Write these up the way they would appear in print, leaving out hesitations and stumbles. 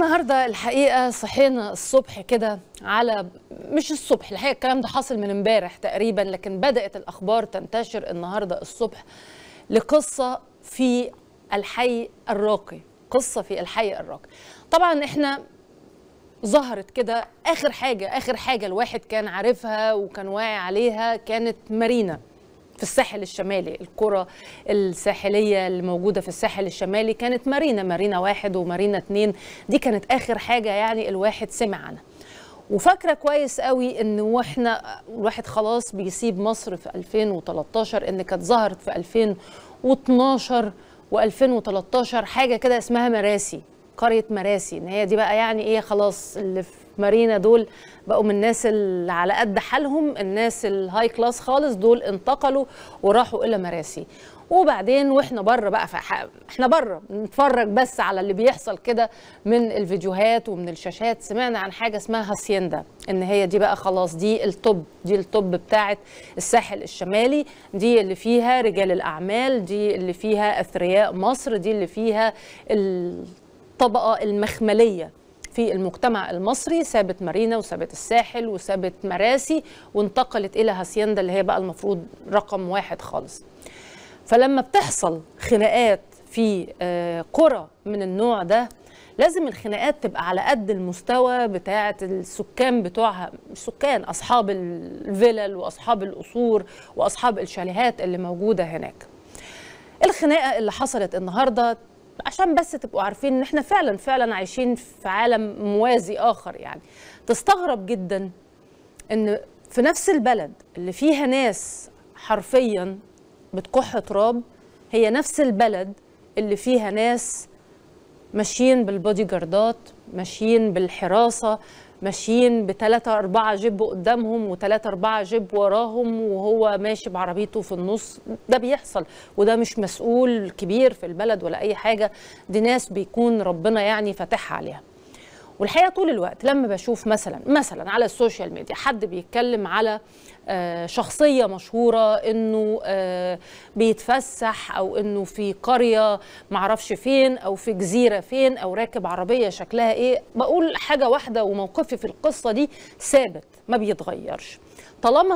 النهارده الحقيقه صحينا الصبح كده على مش الصبح، الحقيقه الكلام ده حاصل من امبارح تقريبا، لكن بدات الاخبار تنتشر النهارده الصبح لقصه في الحي الراقي. قصه في الحي الراقي. طبعا احنا ظهرت كده اخر حاجه الواحد كان عارفها وكان واعي عليها كانت مارينا في الساحل الشمالي. القرى الساحلية اللي موجودة في الساحل الشمالي كانت مارينا 1 ومارينا 2، دي كانت آخر حاجة يعني الواحد سمع عنها. وفاكرة كويس قوي إن واحنا الواحد خلاص بيسيب مصر في 2013 إن كانت ظهرت في 2012 و2013 حاجة كده اسمها مراسي، قرية مراسي، إن هي دي بقى يعني إيه، خلاص اللي في مارينا دول بقوا من الناس اللي على قد حالهم، الناس الهاي كلاس خالص دول انتقلوا وراحوا إلى مراسي. وبعدين واحنا بره بقى، احنا بره نتفرج بس على اللي بيحصل كده من الفيديوهات ومن الشاشات، سمعنا عن حاجة اسمها هاسيندا، ان هي دي بقى خلاص دي التوب بتاعت الساحل الشمالي، دي اللي فيها رجال الأعمال، دي اللي فيها أثرياء مصر، دي اللي فيها الطبقة المخملية في المجتمع المصري. سابت مارينا وسابت الساحل وسابت مراسي وانتقلت إلى هاسيندا اللي هي بقى المفروض رقم 1 خالص. فلما بتحصل خناقات في قرى من النوع ده، لازم الخناقات تبقى على قد المستوى بتاعة السكان بتوعها، السكان أصحاب الفلل وأصحاب القصور وأصحاب الشاليهات اللي موجودة هناك. الخناقة اللي حصلت النهاردة عشان بس تبقوا عارفين ان احنا فعلا عايشين في عالم موازي آخر. يعني تستغرب جدا ان في نفس البلد اللي فيها ناس حرفيا بتكح تراب، هي نفس البلد اللي فيها ناس ماشيين بالبودي جاردات، ماشيين بالحراسة، ماشيين ب3 4 جيب قدامهم و3 4 جيب وراهم، وهو ماشي بعربيته في النص. ده بيحصل، وده مش مسؤول كبير في البلد ولا أي حاجة، دي ناس بيكون ربنا يعني فاتحها عليها. والحقيقة طول الوقت لما بشوف مثلا على السوشيال ميديا حد بيتكلم على شخصية مشهورة انه بيتفسح او انه في قرية معرفش فين او في جزيرة فين او راكب عربية شكلها ايه، بقول حاجة واحدة وموقفي في القصة دي ثابت ما بيتغيرش. طالما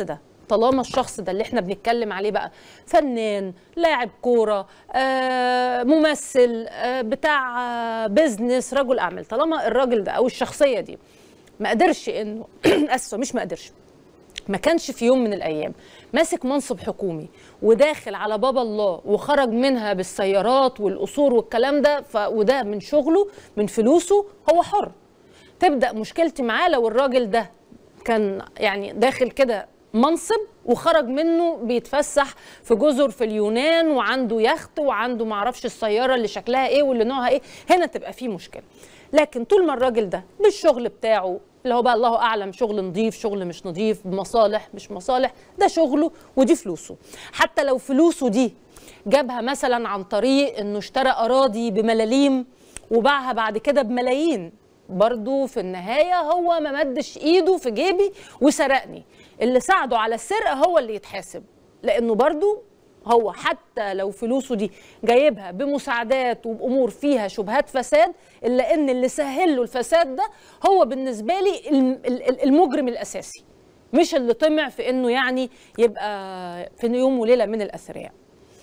الشخص ده اللي احنا بنتكلم عليه بقى فنان، لاعب كورة، ممثل، بتاع بيزنس، رجل أعمال، طالما الراجل ده أو الشخصية دي ما قدرش إنه أسفة مش ما قدرش، ما كانش في يوم من الأيام ماسك منصب حكومي وداخل على باب الله وخرج منها بالسيارات والقصور والكلام ده، وده من شغله من فلوسه، هو حر. تبدأ مشكلتي معاه لو الراجل ده كان يعني داخل كده منصب وخرج منه بيتفسح في جزر في اليونان وعنده يخت وعنده معرفش السيارة اللي شكلها ايه واللي نوعها ايه، هنا تبقى فيه مشكلة. لكن طول ما الراجل ده بالشغل بتاعه اللي هو بقى الله أعلم شغل نظيف شغل مش نظيف، بمصالح مش مصالح، ده شغله ودي فلوسه. حتى لو فلوسه دي جابها مثلا عن طريق انه اشترى أراضي بملاليم وباعها بعد كده بملايين، برضو في النهاية هو ما مدش ايده في جيبي وسرقني. اللي ساعده على السرقة هو اللي يتحاسب، لأنه برضو هو حتى لو فلوسه دي جايبها بمساعدات وبأمور فيها شبهات فساد، إلا إن اللي سهل له الفساد ده هو بالنسبة لي المجرم الأساسي، مش اللي طمع في إنه يعني يبقى في يوم وليلة من الأثرياء.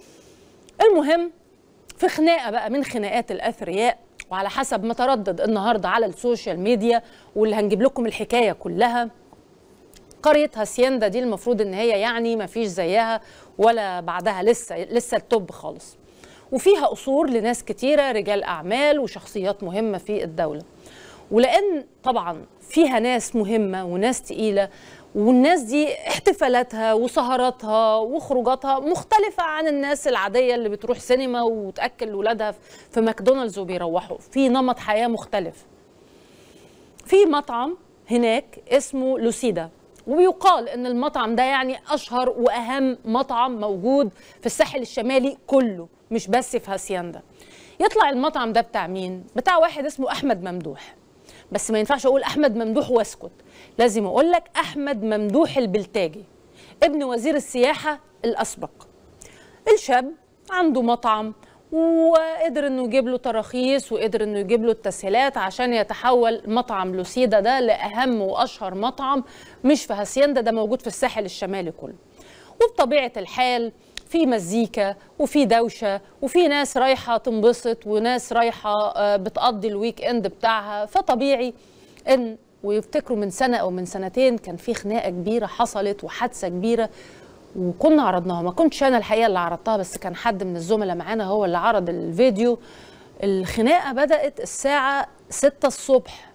المهم في خناقة بقى من خناقات الأثرياء، وعلى حسب ما تردد النهاردة على السوشيال ميديا واللي هنجيب لكم الحكاية كلها، قرية هاسيندا دي المفروض ان هي يعني ما فيش زيها ولا بعدها، لسه التوب خالص، وفيها قصور لناس كتيرة رجال أعمال وشخصيات مهمة في الدولة. ولأن طبعا فيها ناس مهمة وناس تقيلة، والناس دي احتفالاتها وسهراتها وخروجاتها مختلفة عن الناس العادية اللي بتروح سينما وتأكل ولادها في ماكدونالدز وبيروحوا، في نمط حياة مختلف. في مطعم هناك اسمه لوسيدا، وبيقال ان المطعم ده يعني اشهر واهم مطعم موجود في الساحل الشمالي كله، مش بس في هاسيندا. يطلع المطعم ده بتاع مين؟ بتاع واحد اسمه احمد ممدوح. بس ما ينفعش اقول احمد ممدوح واسكت، لازم اقول لك احمد ممدوح البلتاجي، ابن وزير السياحه الاسبق. الشاب عنده مطعم وقدر انه يجيب له تراخيص وقدر انه يجيب له التسهيلات عشان يتحول مطعم لوسيدا ده لاهم واشهر مطعم مش في هاسيندا، ده موجود في الساحل الشمالي كله. وبطبيعه الحال في مزيكا وفي دوشه وفي ناس رايحه تنبسط وناس رايحه بتقضي الويك اند بتاعها، فطبيعي ان ويفتكروا من سنه او من سنتين كان في خناقه كبيره حصلت وحادثه كبيره وكنا عرضناها. ما كنتش انا الحقيقه اللي عرضتها، بس كان حد من الزملاء معانا هو اللي عرض الفيديو. الخناقه بدات الساعه 6 الصبح،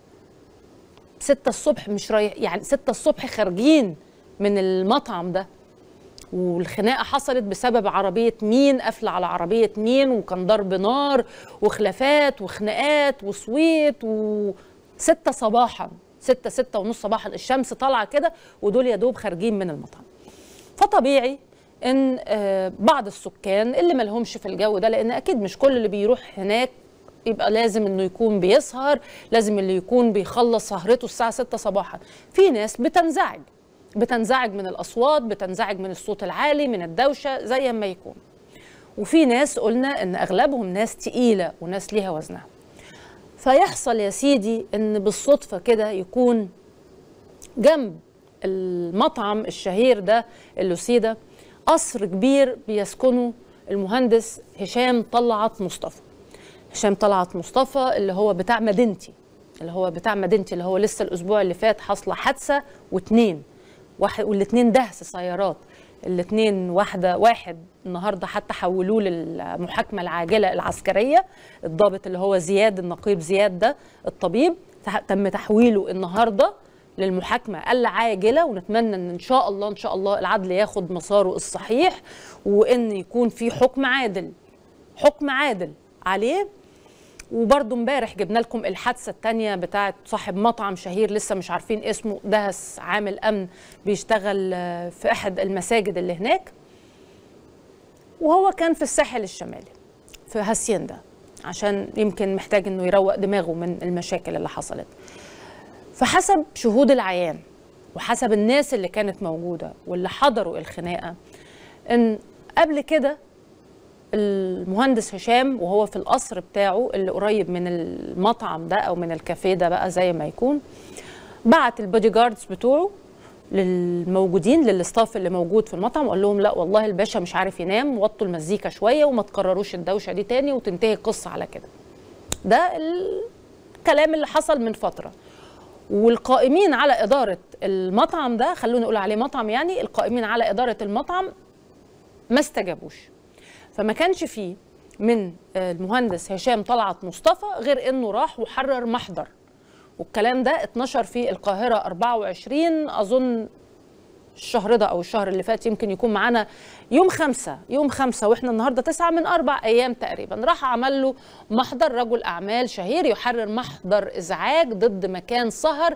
6 الصبح مش رايح يعني 6 الصبح خارجين من المطعم ده، والخناقه حصلت بسبب عربيه مين قافله على عربيه مين، وكان ضرب نار وخلافات وخناقات وصويت. و6 صباحا 6 ونص صباحا الشمس طالعه كده ودول يا دوب خارجين من المطعم. فطبيعي ان بعض السكان اللي مالهمش في الجو ده، لان اكيد مش كل اللي بيروح هناك يبقى لازم انه يكون بيسهر، لازم اللي يكون بيخلص سهرته الساعه 6 صباحا. في ناس بتنزعج من الاصوات، بتنزعج من الصوت العالي، من الدوشه زي ما يكون. وفي ناس قلنا ان اغلبهم ناس تقيله وناس ليها وزنها. فيحصل يا سيدي ان بالصدفه كده يكون جنب المطعم الشهير ده اللوسيدا قصر كبير بيسكنه المهندس هشام طلعت مصطفى. هشام طلعت مصطفى اللي هو بتاع مدينتي، اللي هو لسه الاسبوع اللي فات حصل حادثه والاثنين دهس سيارات، الاثنين واحد النهارده حتى حولوه للمحاكمه العاجله العسكريه. الضابط اللي هو زياد، النقيب زياد ده الطبيب، تم تحويله النهارده للمحاكمه العاجله، ونتمنى ان شاء الله العدل ياخد مساره الصحيح، وان يكون في حكم عادل عليه. وبرضه امبارح جبنا لكم الحادثه الثانيه بتاعه صاحب مطعم شهير لسه مش عارفين اسمه، دهس عامل امن بيشتغل في احد المساجد اللي هناك، وهو كان في الساحل الشمالي في هاسيندا عشان يمكن محتاج انه يروق دماغه من المشاكل اللي حصلت. فحسب شهود العيان وحسب الناس اللي كانت موجوده واللي حضروا الخناقه، ان قبل كده المهندس هشام وهو في القصر بتاعه اللي قريب من المطعم ده او من الكافيه ده بقى زي ما يكون، بعت البودي جاردز بتوعه للموجودين للاستاف اللي موجود في المطعم وقال لهم لا والله الباشا مش عارف ينام، وطوا المزيكا شويه وما تكرروش الدوشه دي تاني وتنتهي القصه على كده. ده الكلام اللي حصل من فتره. والقائمين على اداره المطعم ده، خلونا نقول عليه مطعم يعني، القائمين على اداره المطعم ما استجابوش. فما كانش فيه من المهندس هشام طلعت مصطفى غير انه راح وحرر محضر، والكلام ده اتنشر في القاهره 24 اظن الشهر ده او الشهر اللي فات، يمكن يكون معانا يوم 5 واحنا النهارده 9 من 4 ايام تقريبا. راح عمل له محضر، رجل اعمال شهير يحرر محضر ازعاج ضد مكان سهر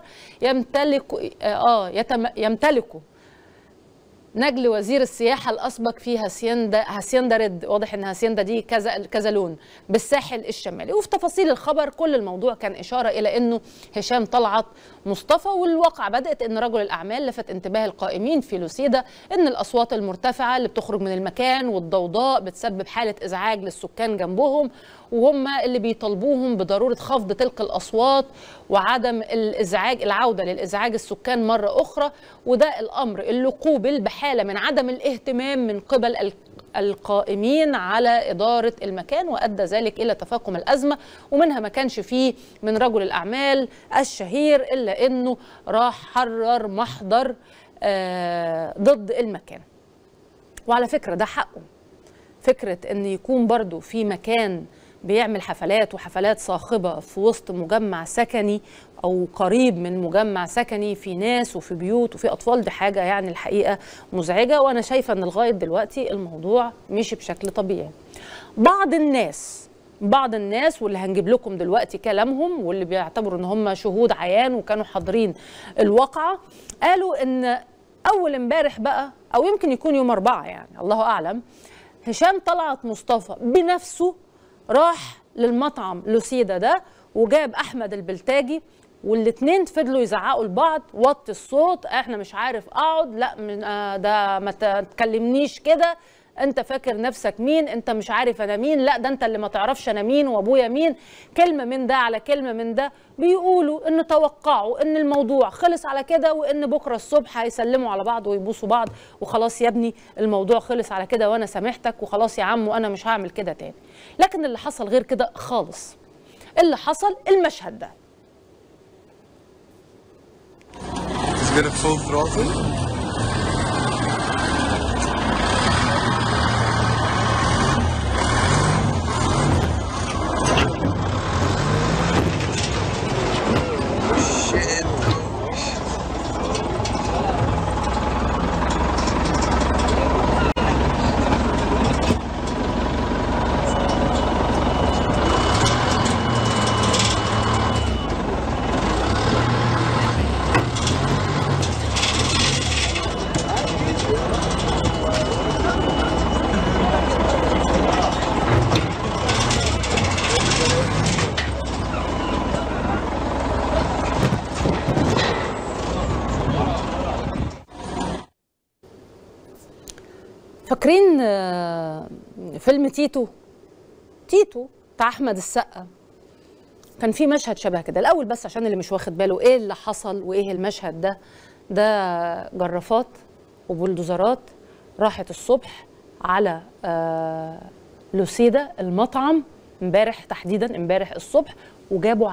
يمتلكه نجل وزير السياحه الاسبق في هاسيندا ريد، واضح ان هاسيندا دي كذا لون بالساحل الشمالي. وفي تفاصيل الخبر كل الموضوع كان اشاره الى انه هشام طلعت مصطفى، والواقع بدات ان رجل الاعمال لفت انتباه القائمين في لوسيدا ان الاصوات المرتفعه اللي بتخرج من المكان والضوضاء بتسبب حاله ازعاج للسكان جنبهم، وهم اللي بيطالبوهم بضروره خفض تلك الاصوات وعدم العوده للازعاج السكان مره اخرى. وده الامر اللي قوبل بحاله من عدم الاهتمام من قبل القائمين على اداره المكان، وادى ذلك الى تفاقم الازمه. ومنها ما كانش فيه من رجل الاعمال الشهير الا انه راح حرر محضر ضد المكان. وعلى فكره ده حقه، فكره ان يكون برضو في مكان بيعمل حفلات وحفلات صاخبة في وسط مجمع سكني أو قريب من مجمع سكني في ناس وفي بيوت وفي أطفال، دي حاجة يعني الحقيقة مزعجة. وأنا شايفة أن لغاية دلوقتي الموضوع مشي بشكل طبيعي. بعض الناس واللي هنجيب لكم دلوقتي كلامهم واللي بيعتبروا أن هم شهود عيان وكانوا حاضرين الواقعة، قالوا أن أول امبارح بقى أو يمكن يكون يوم 4 يعني الله أعلم، هشام طلعت مصطفى بنفسه راح للمطعم لوسيدا ده وجاب احمد البلتاجي، والاثنين فضلوا يزعقوا لبعض وطي الصوت، احنا مش عارف اقعد، لا ده ما تكلمنيش كده، انت فاكر نفسك مين، انت مش عارف انا مين، لا ده انت اللي ما تعرفش انا مين وابويا مين. كلمه من ده على كلمه من ده، بيقولوا ان توقعوا ان الموضوع خلص على كده، وان بكره الصبح هيسلموا على بعض ويبوسوا بعض وخلاص يا ابني الموضوع خلص على كده وانا سامحتك وخلاص يا عم وانا مش هعمل كده تاني. لكن اللي حصل غير كده خالص. اللي حصل المشهد ده. Is it a full throttle? فاكرين فيلم تيتو بتاع احمد السقا؟ كان في مشهد شبه كده. الاول بس عشان اللي مش واخد باله ايه اللي حصل وايه المشهد ده جرافات وبلدوزرات راحت الصبح على لوسيدا المطعم امبارح، تحديدا امبارح الصبح، وجابوا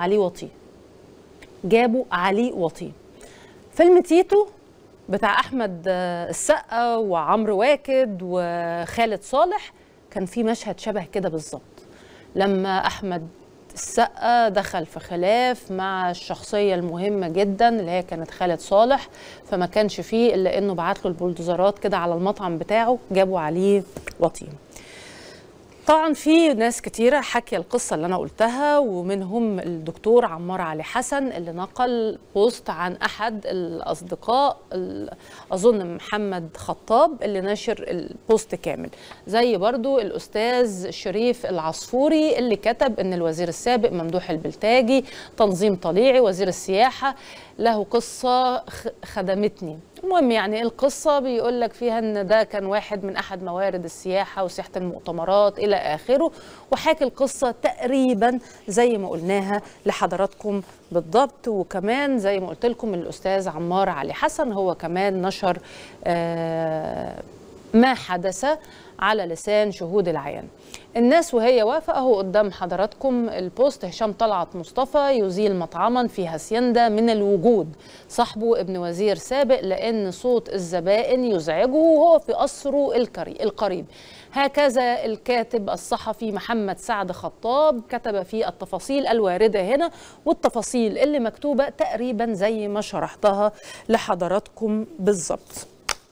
عليه وطيه. فيلم تيتو بتاع احمد السقا وعمرو واكد وخالد صالح كان في مشهد شبه كده بالظبط، لما احمد السقا دخل في خلاف مع الشخصيه المهمه جدا اللي هي كانت خالد صالح، فما كانش فيه الا انه بعت له البلدوزرات كده على المطعم بتاعه، جابوا عليه وطيه. طبعا في ناس كتيرة حكي القصة اللي أنا قلتها، ومنهم الدكتور عمار علي حسن اللي نقل بوست عن أحد الأصدقاء، أظن محمد خطاب، اللي نشر البوست كامل، زي برضو الأستاذ شريف العصفوري اللي كتب أن الوزير السابق ممدوح البلتاجي تنظيم طليعي وزير السياحة له قصة خدمتني. المهم يعني القصة بيقول لك فيها ان ده كان واحد من احد موارد السياحة وسياحة المؤتمرات الى اخره، وحاكي القصة تقريبا زي ما قلناها لحضراتكم بالضبط. وكمان زي ما قلت لكم الاستاذ عمار علي حسن هو كمان نشر ما حدث على لسان شهود العيان. الناس وهي واقفه اهو قدام حضراتكم البوست: هشام طلعت مصطفى يزيل مطعما في هاسيندا من الوجود، صاحبه ابن وزير سابق لان صوت الزبائن يزعجه وهو في قصره القريب. هكذا الكاتب الصحفي محمد سعد خطاب كتب في التفاصيل الوارده هنا، والتفاصيل اللي مكتوبه تقريبا زي ما شرحتها لحضراتكم بالظبط.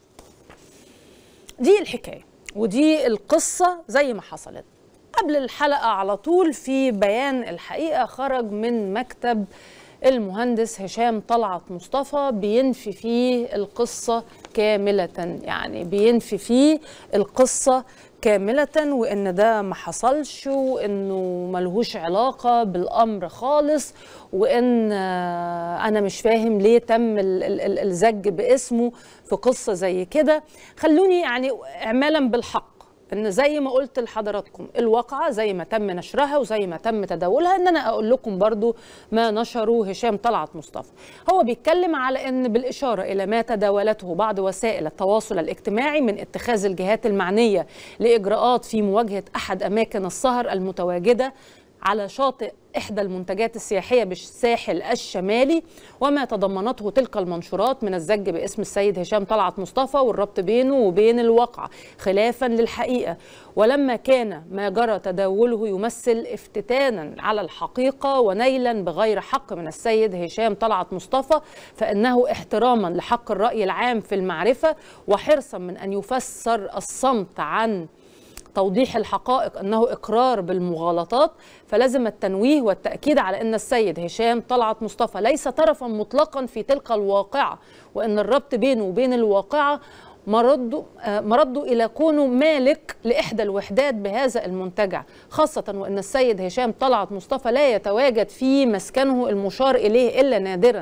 دي الحكايه ودي القصة زي ما حصلت. قبل الحلقة على طول في بيان الحقيقة خرج من مكتب المهندس هشام طلعت مصطفى بينفي فيه القصة كاملة، يعني بينفي فيه القصة كاملة، وإن ده ما حصلش وإنه ملهوش علاقة بالأمر خالص، وإن أنا مش فاهم ليه تم الزج باسمه في قصة زي كده. خلوني يعني إعمالا بالحق ان زي ما قلت لحضراتكم الواقعه زي ما تم نشرها وزي ما تم تداولها، ان انا اقول لكم برضو ما نشره هشام طلعت مصطفى. هو بيتكلم على ان بالاشاره الى ما تداولته بعض وسائل التواصل الاجتماعي من اتخاذ الجهات المعنيه لاجراءات في مواجهه احد اماكن السهر المتواجده على شاطئ إحدى المنتجات السياحية بالساحل الشمالي، وما تضمنته تلك المنشورات من الزج باسم السيد هشام طلعت مصطفى والربط بينه وبين الواقع خلافا للحقيقة. ولما كان ما جرى تداوله يمثل افتتانا على الحقيقة ونيلا بغير حق من السيد هشام طلعت مصطفى، فإنه احتراما لحق الرأي العام في المعرفة وحرصا من أن يفسر الصمت عن توضيح الحقائق أنه إقرار بالمغالطات، فلازم التنويه والتأكيد على أن السيد هشام طلعت مصطفى ليس طرفا مطلقا في تلك الواقعة، وأن الربط بينه وبين الواقعة مرده إلى كونه مالك لإحدى الوحدات بهذا المنتجع، خاصة وأن السيد هشام طلعت مصطفى لا يتواجد في مسكنه المشار إليه إلا نادرا،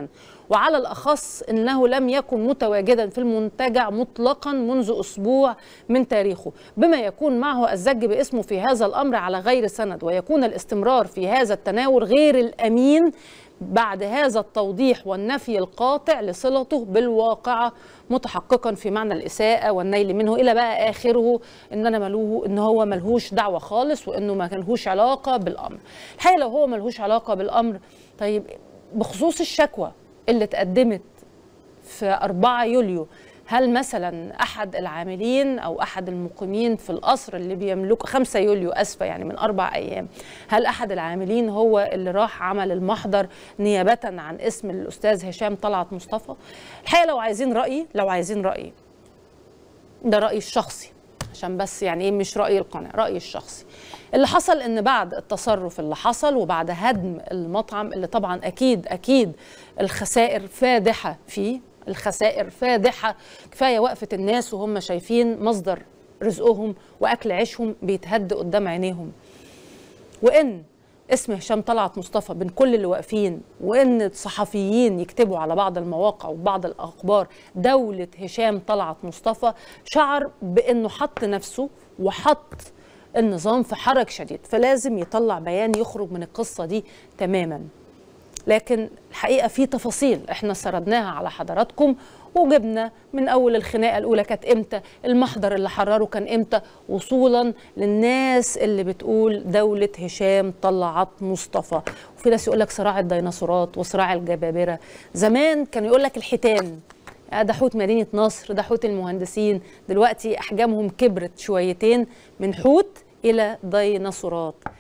وعلى الأخص أنه لم يكن متواجدا في المنتجع مطلقا منذ أسبوع من تاريخه، بما يكون معه الزج باسمه في هذا الأمر على غير سند، ويكون الاستمرار في هذا التناول غير الأمين بعد هذا التوضيح والنفي القاطع لصلته بالواقعة متحققا في معنى الإساءة والنيل منه إلى بقى آخره، إن هو ملهوش دعوة خالص وإنه ما كانهوش علاقة بالأمر. الحقيقة لو هو ملهوش علاقة بالأمر، طيب بخصوص الشكوى اللي اتقدمت في 4 يوليو، هل مثلا أحد العاملين أو أحد المقيمين في القصر اللي بيملكوا 5 يوليو أسفة يعني من 4 أيام، هل أحد العاملين هو اللي راح عمل المحضر نيابة عن اسم الأستاذ هشام طلعت مصطفى؟ الحقيقة لو عايزين رأيي ده رأيي الشخصي، عشان بس يعني ايه مش رأي القناة، رأيي الشخصي. اللي حصل ان بعد التصرف اللي حصل وبعد هدم المطعم اللي طبعا اكيد الخسائر فادحة فيه، الخسائر فادحة، كفاية وقفة الناس وهم شايفين مصدر رزقهم وأكل عيشهم بيتهد قدام عينيهم، وإن اسم هشام طلعت مصطفى بين كل اللي واقفين، وإن الصحفيين يكتبوا على بعض المواقع وبعض الأخبار دولة هشام طلعت مصطفى، شعر بأنه حط نفسه وحط النظام في حرج شديد، فلازم يطلع بيان يخرج من القصة دي تماما. لكن الحقيقة في تفاصيل احنا سردناها على حضراتكم، وجبنا من أول الخناقة الأولى كانت إمتى، المحضر اللي حرره كان إمتى، وصولا للناس اللي بتقول دولة هشام طلعت مصطفى. وفي ناس يقول لك صراع الديناصورات وصراع الجبابرة. زمان كانوا يقول لك الحيتان، ده حوت مدينة نصر، ده حوت المهندسين، دلوقتي أحجامهم كبرت شويتين من حوت إلى ديناصورات.